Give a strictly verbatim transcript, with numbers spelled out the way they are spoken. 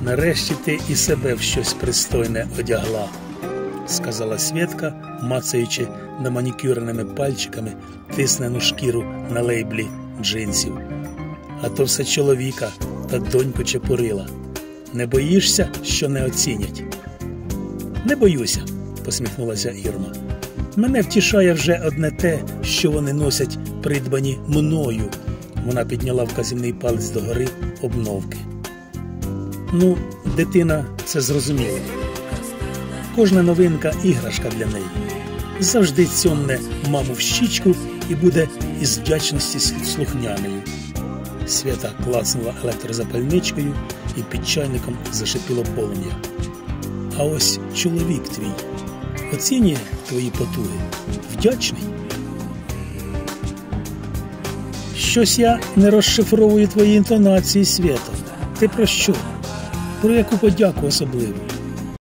Нарешті ти і себе в щось пристойне одягла, сказала Свєтка, мацаючи наманікюреними пальчиками тиснену шкіру на лейблі джинсів. А то все чоловіка та доньку чепурила. Не боїшся, що не оцінять? Не боюся, посміхнулася Ірма. Мене втішає вже одне те, що вони носять придбані мною. Вона підняла вказівний палець догори обновки. Ну, дитина це зрозуміла. Кожна новинка – іграшка для неї. Завжди цьомне маму в щічку і буде із вдячності слухняною. Свята клацнула електрозапальничкою і під чайником зашипіло полум'я. А ось чоловік твій оцінює твої потуги? Вдячний? Щось я не розшифровую твої інтонації, Свєто. Ти про що? Про яку подяку особливу?